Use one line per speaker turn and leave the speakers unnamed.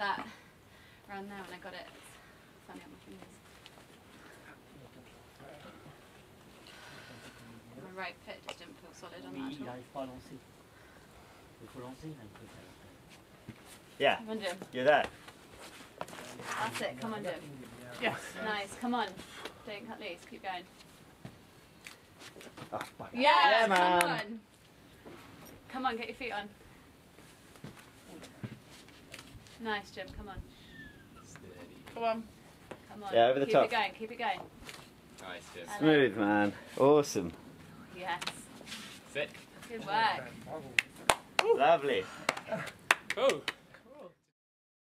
that around there when I got it. It's funny on my fingers. My right foot just didn't feel solid on that at all.
Yeah,
Come on, Jim.
you're there.
That's it, come on, Jim.
Yes.
Nice, come on. Don't cut loose, keep going.
Oh,
Yeah,
man.
come on. Come on, get your feet on. Nice, Jim, come on.
Come on.
Come on.
Yeah, over the top.
Keep it going, keep it going.
Nice, Jim.
Smooth, man. Awesome.
Yes.
Sit.
Good work.
Lovely.
Oh.